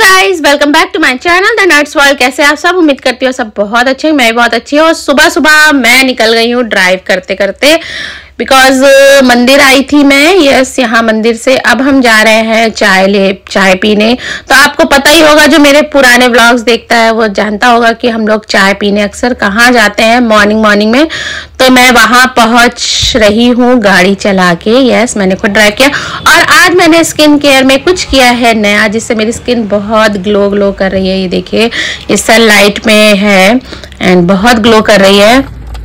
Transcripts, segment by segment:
Guys, welcome back to my channel the Nuts World. कैसे आप सब? उम्मीद करती हूँ सब बहुत अच्छे हैं। मैं भी बहुत अच्छी हूँ। और सुबह सुबह मैं निकल गई हूँ ड्राइव करते करते, बिकॉज मंदिर आई थी मैं। यस, यहाँ मंदिर से अब हम जा रहे हैं चाय पीने। तो आपको पता ही होगा, जो मेरे पुराने व्लॉग्स देखता है वो जानता होगा कि हम लोग चाय पीने अक्सर कहाँ जाते हैं मॉर्निंग में। तो मैं वहां पहुंच रही हूँ गाड़ी चला के। यस, मैंने खुद ड्राइव किया। और आज मैंने स्किन केयर में कुछ किया है नया, जिससे मेरी स्किन बहुत ग्लो कर रही है। ये देखिए, इस सनलाइट में है एंड बहुत ग्लो कर रही है।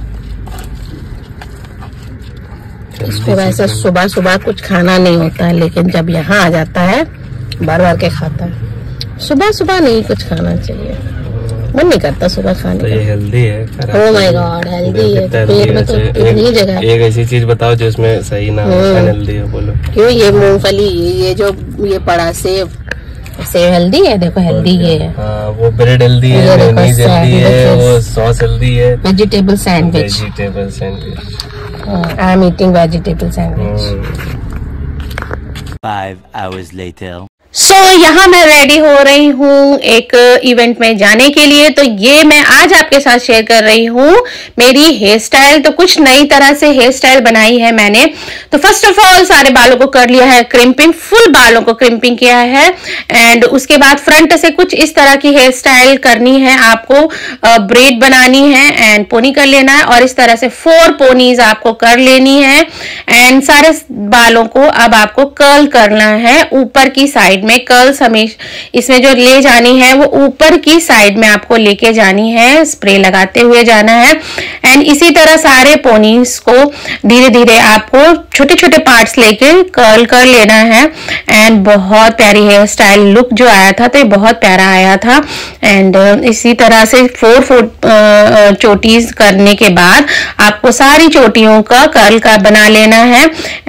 इसको वैसे सुबह सुबह कुछ खाना नहीं होता है, लेकिन जब यहाँ आ जाता है बार के खाता है। सुबह सुबह नहीं कुछ खाना चाहिए, मन नहीं करता सुबह खाने तो ये हेल्दी है। ओह माय गॉड, हेल्दी है। पेट में तो इतनी जगह है। एक ऐसी चीज बताओ जो इसमें सही ना हो, हेल्दी हो। बोलो क्यों? ये मूंगफली, ये जो ये पड़ा सेब हेल्दी है। देखो हेल्दी ये है। वो ब्रेड हेल्दी है, मेयोनीज हेल्दी है, वो सॉस हेल्दी है। Vegetable sandwich. I am eating vegetable sandwich. 5 hours later. So यहाँ मैं रेडी हो रही हूँ एक इवेंट में जाने के लिए। तो ये मैं आज आपके साथ शेयर कर रही हूँ मेरी हेयर स्टाइल। तो कुछ नई तरह से हेयर स्टाइल बनाई है मैंने। तो फर्स्ट ऑफ ऑल सारे बालों को कर लिया है क्रिम्पिंग, फुल बालों को क्रिम्पिंग किया है। एंड उसके बाद फ्रंट से कुछ इस तरह की हेयर स्टाइल करनी है आपको। ब्रेड बनानी है एंड पोनी कर लेना है, और इस तरह से 4 पोनीज आपको कर लेनी है। एंड सारे बालों को अब आपको कर्ल करना है ऊपर की साइड में। कर्ल्स हमेशा इसमें जो ले जानी है वो ऊपर की साइड में आपको लेके जानी है, स्प्रे लगाते हुए जाना है। एंड इसी तरह सारे पोनीस को धीरे धीरे आपको छोटे छोटे पार्ट्स लेके कर्ल कर लेना है। एंड बहुत प्यारी हेयर स्टाइल लुक जो आया था, तो ये बहुत प्यारा आया था। एंड इसी तरह से 4 चोटीज करने के बाद आपको सारी चोटियों का कर्ल का बना लेना है।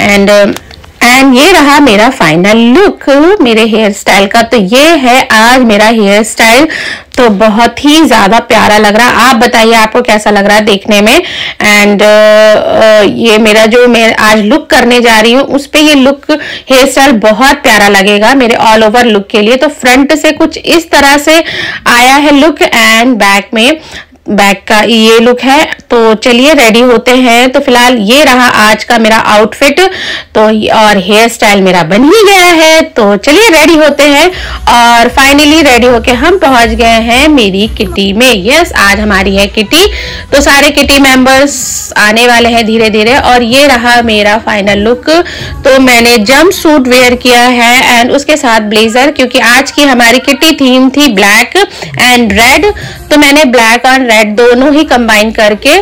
एंड ये रहा मेरा फाइनल लुक मेरे हेयर स्टाइल का। तो ये है आज मेरा हेयर स्टाइल। तो बहुत ही ज्यादा प्यारा लग रहा है। आप बताइए आपको कैसा लग रहा है देखने में। एंड ये मेरा जो मैं आज लुक करने जा रही हूँ उस पे ये लुक हेयर स्टाइल बहुत प्यारा लगेगा मेरे ऑल ओवर लुक के लिए। तो फ्रंट से कुछ इस तरह से आया है लुक, एंड बैक का ये लुक है। तो चलिए रेडी होते हैं। तो फिलहाल ये रहा आज का मेरा आउटफिट। तो और हेयर स्टाइल मेरा बन ही गया है। तो चलिए रेडी होते हैं। और फाइनली रेडी होके हम पहुंच गए हैं मेरी किटी में। यस, आज हमारी है किटी। तो सारे किटी मेंबर्स आने वाले हैं धीरे धीरे। और ये रहा मेरा फाइनल लुक। तो मैंने जंप सूट वेयर किया है एंड उसके साथ ब्लेजर, क्योंकि आज की हमारी किटी थीम थी ब्लैक एंड रेड। तो मैंने ब्लैक और रेड दोनों ही कंबाइन करके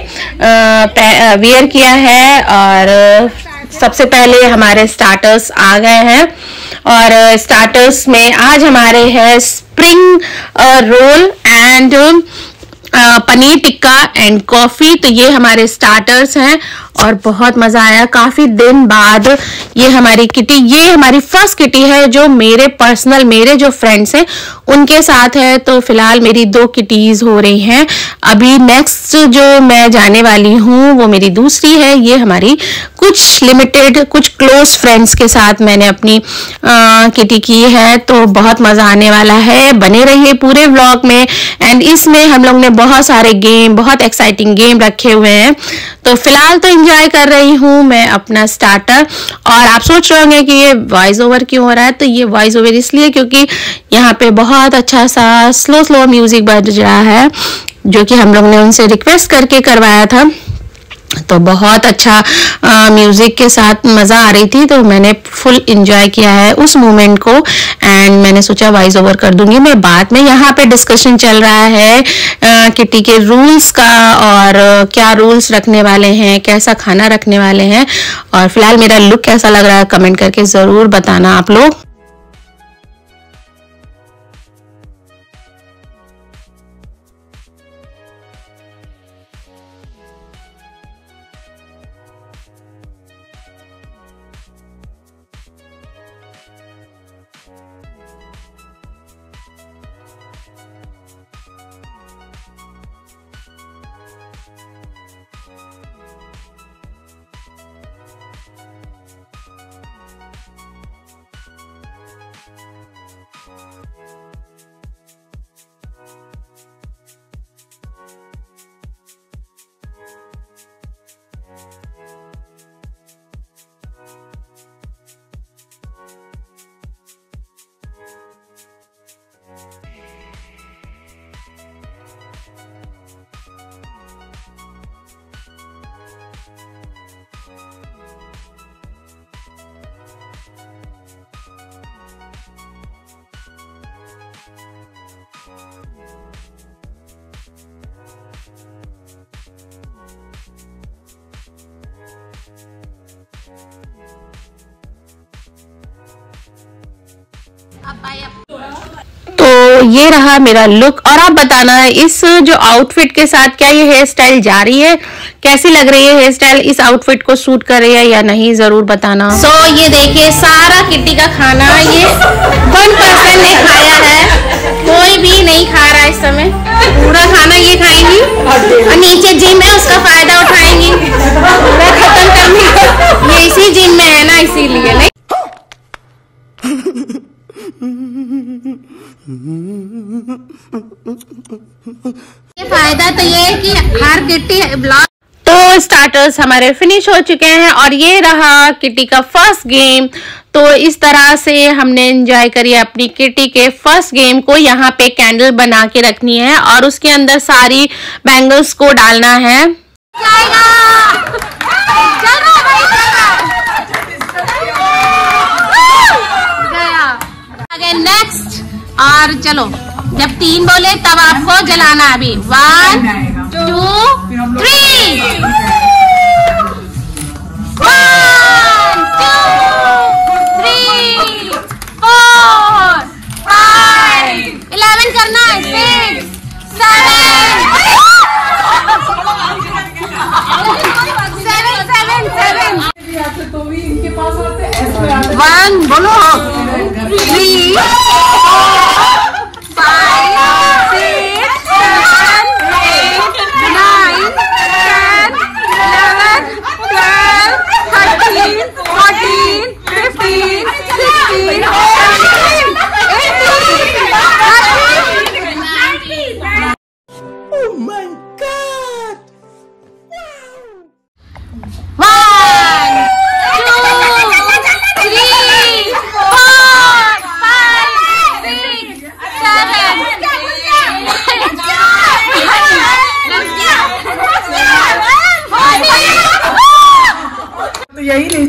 वेयर किया है। और सबसे पहले हमारे स्टार्टर्स आ गए हैं। और स्टार्टर्स में आज हमारे हैं spring roll and paneer tikka and coffee. तो ये हमारे स्टार्टर्स हैं और बहुत मजा आया। काफी दिन बाद ये हमारी फर्स्ट किटी है जो मेरे जो फ्रेंड्स हैं उनके साथ है। तो फिलहाल मेरी 2 किटीज हो रही हैं। अभी नेक्स्ट जो मैं जाने वाली हूँ वो मेरी दूसरी है। ये हमारी कुछ लिमिटेड, कुछ क्लोज फ्रेंड्स के साथ मैंने अपनी किटी की है। तो बहुत मजा आने वाला है। बने रहिए पूरे व्लॉग में। एंड इसमें हम लोग ने बहुत सारे गेम, बहुत एक्साइटिंग गेम रखे हुए हैं। तो फिलहाल तो एंजॉय कर रही हूँ मैं अपना स्टार्टर। और आप सोच रहे होंगे कि ये वॉइस ओवर क्यों हो रहा है। तो ये वॉइस ओवर इसलिए क्योंकि यहाँ पे बहुत अच्छा सा स्लो म्यूजिक बज रहा है, जो कि हम लोग ने उनसे रिक्वेस्ट करके करवाया था। तो बहुत अच्छा म्यूजिक के साथ मजा आ रही थी। तो मैंने फुल एंजॉय किया है उस मोमेंट को। एंड मैंने सोचा वॉइस ओवर कर दूंगी मैं बाद में। यहाँ पे डिस्कशन चल रहा है किटी के रूल्स का, और क्या रूल्स रखने वाले हैं, कैसा खाना रखने वाले हैं। और फिलहाल मेरा लुक कैसा लग रहा है कमेंट करके जरूर बताना आप लोग। तो ये रहा मेरा लुक। और आप बताना इस जो आउटफिट के साथ क्या ये हेयर स्टाइल जा रही है, कैसी लग रही है हेयर स्टाइल, इस आउटफिट को सूट कर रही है या नहीं, जरूर बताना। ये देखिए सारा किट्टी का खाना ये 1% ने खाया है, कोई भी नहीं खा रहा इस समय, पूरा खाना ये खाएंगी और नीचे जिम है उसका फायदा उठाएंगी, पूरा खत्म करनी। ये इसी जिम में है ना, इसीलिए नहीं। ये फायदा तो ये है कि हर किट्टी ब्लॉग। तो स्टार्टर्स हमारे फिनिश हो चुके हैं और ये रहा किट्टी का फर्स्ट गेम। तो इस तरह से हमने एंजॉय करी अपनी किट्टी के फर्स्ट गेम को। यहाँ पे कैंडल बना के रखनी है और उसके अंदर सारी बैंगल्स को डालना है। नेक्स्ट, और चलो जब 3 बोले तब आपको जलाना। अभी 1 2 3 1 2 3 4 5 11 करना है, 6 7 1 बोलो 3 यही नहीं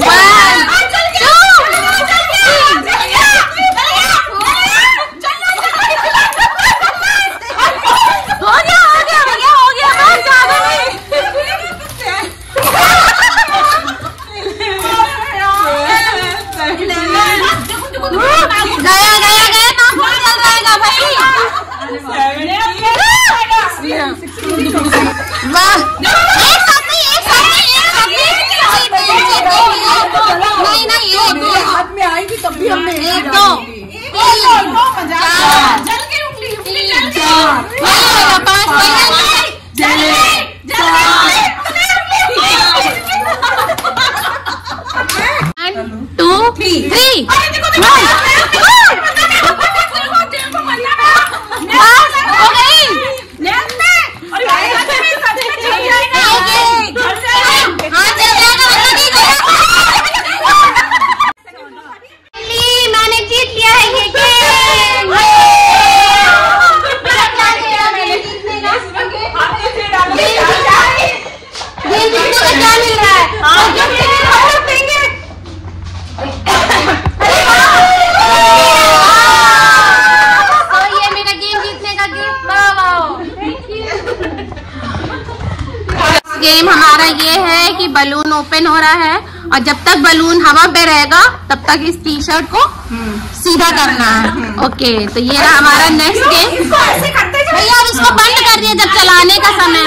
गेम हमारा ये है कि बलून ओपन हो रहा है और जब तक बलून हवा पे रहेगा तब तक इस टी शर्ट को सीधा करना है। ओके, तो ये रहा हमारा नेक्स्ट गेम। भैया अब इसको बंद कर दिया, जब चलाने का समय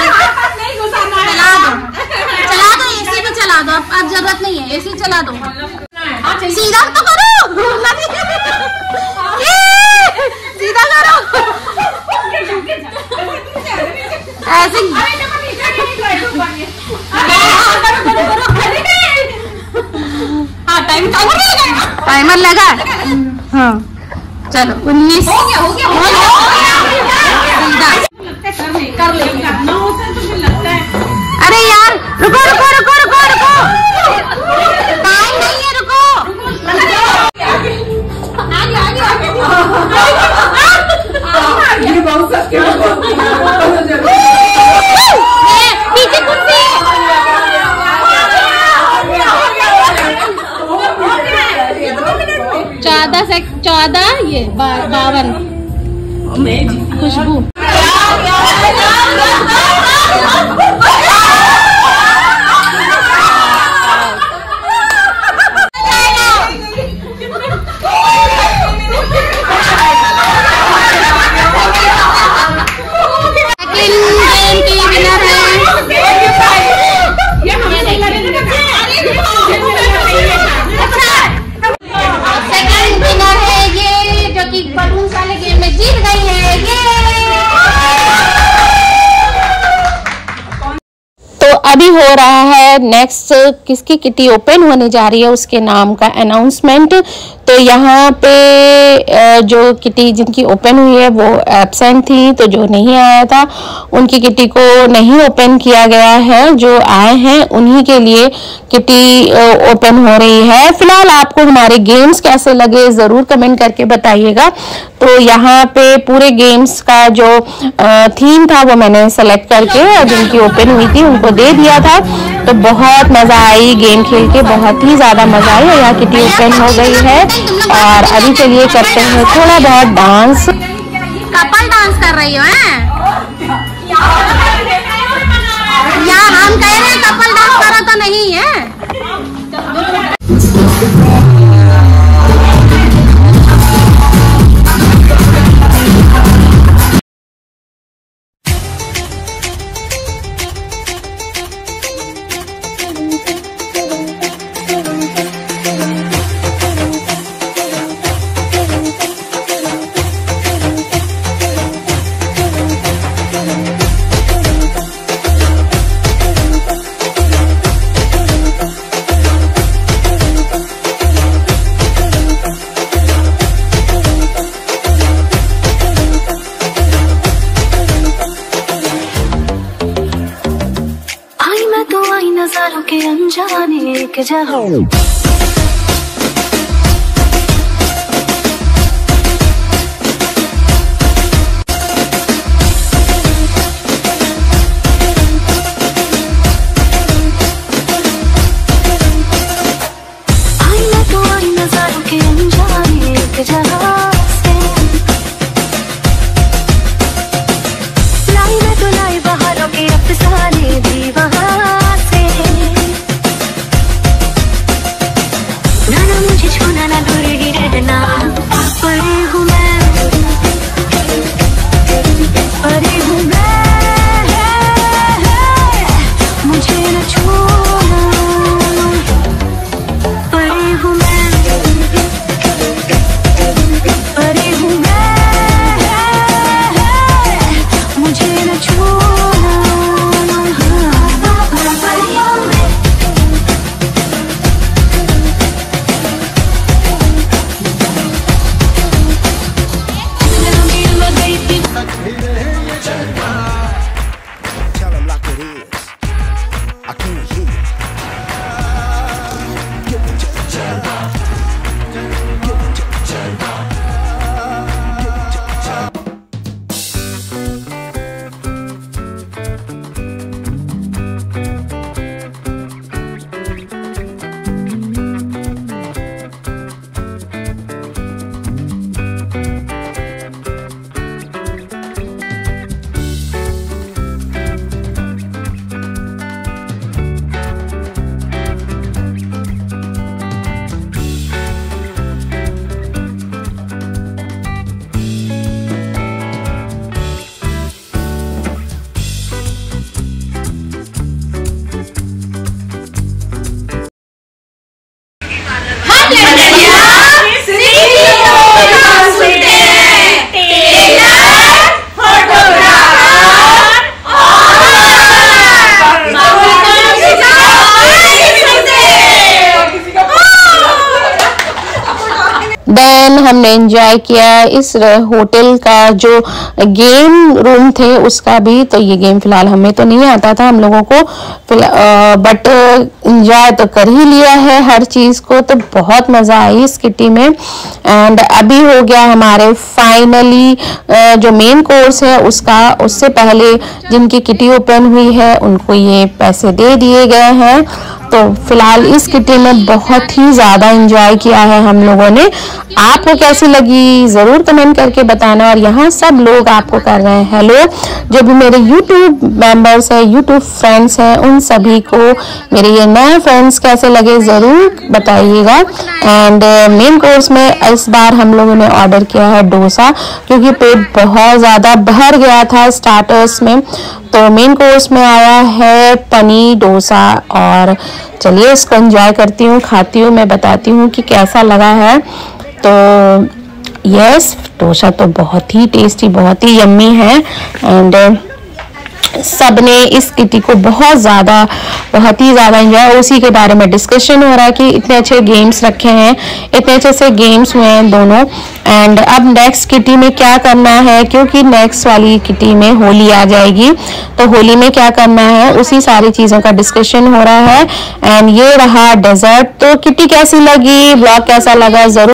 चला दो एसी भी चला दो, अब जरूरत नहीं है, एसी चला दो, सीधा तो करो, सीधा करो ऐसे। टाइमर लगा। हाँ चलो 19 हो गया कर ले करना होता है तो फिर लगता है। अरे यार रुको रुको रुको रुको रुको टाइम नहीं है, रुको पीछे कुर्सी 14 ये 52 खुशबू अभी हो रहा है नेक्स्ट किसकी किटी ओपन होने जा रही है उसके नाम का अनाउंसमेंट। तो यहाँ पे जो किटी जिनकी ओपन हुई है वो एब्सेंट थी, तो जो नहीं आया था उनकी किटी को नहीं ओपन किया गया है। जो आए हैं उन्हीं के लिए किटी ओपन हो रही है। फिलहाल आपको हमारे गेम्स कैसे लगे ज़रूर कमेंट करके बताइएगा। तो यहाँ पे पूरे गेम्स का जो थीम था वो मैंने सेलेक्ट करके जिनकी ओपन हुई थी उनको दे दिया था। तो बहुत मज़ा आई गेम खेल के, बहुत ही ज़्यादा मज़ा आई। और यहाँ किटी ओपन हो गई है और अभी चलिए करते हैं थोड़ा बहुत डांस। कपल डांस कर रही हो या हम कह रहे हैं कपल डांस करा तो नहीं है। नजारों के अनजाने के जहां नजारों के अनजाने के जहां से लाई मैं तो लाई बहारों के अफसाने भी वहां से। ना मुझे छूना ना दूर ही रहना, परी हूँ मैं, परी हूँ मैं, मुझे न छूना, परी हूँ मैं, परी हूँ मैं, मुझे न छूना, परी हूँ मैं। Tell him like it is. I can't hear you. Give it to the jam. Give it to the jam. Give it to the jam. Then हमने एंजॉय किया इस होटल का जो गेम रूम थे उसका भी। तो ये गेम फिलहाल हमें तो नहीं आता था हम लोगों को, बट एंजॉय तो कर ही लिया है हर चीज को। तो बहुत मजा आई इस किटी में। एंड अभी हो गया हमारे फाइनली जो मेन कोर्स है उससे पहले जिनकी किटी ओपन हुई है उनको ये पैसे दे दिए गए हैं। तो फिलहाल इस किटी में बहुत ही ज्यादा एंजॉय किया है हम लोगों ने। आपको कैसी लगी जरूर कमेंट करके बताना। और यहाँ सब लोग आपको कर रहे हैं हेलो, जो भी मेरे YouTube मेंबर्स है, YouTube फ्रेंड्स हैं, उन सभी को मेरे ये नए फ्रेंड्स कैसे लगे जरूर बताइएगा। एंड मेन कोर्स में इस बार हम लोगों ने ऑर्डर किया है डोसा, क्योंकि पेट बहुत ज्यादा भर गया था स्टार्टर्स में। तो मेन कोर्स में आया है पनीर डोसा। और चलिए इसको एंजॉय करती हूँ, खाती हूँ, मैं बताती हूँ कि कैसा लगा है। तो यस, डोसा तो बहुत ही टेस्टी, बहुत ही यम्मी है। एंड सबने इस किटी को बहुत ही ज्यादा एंजॉय, उसी के बारे में डिस्कशन हो रहा है कि इतने अच्छे गेम्स रखे हैं, इतने अच्छे से गेम्स हुए हैं दोनों। एंड अब नेक्स्ट किटी में क्या करना है, क्योंकि नेक्स्ट वाली किटी में होली आ जाएगी, तो होली में क्या करना है उसी सारी चीजों का डिस्कशन हो रहा है। एंड ये रहा डेजर्ट। तो किटी कैसी लगी, ब्लॉग कैसा लगा जरूर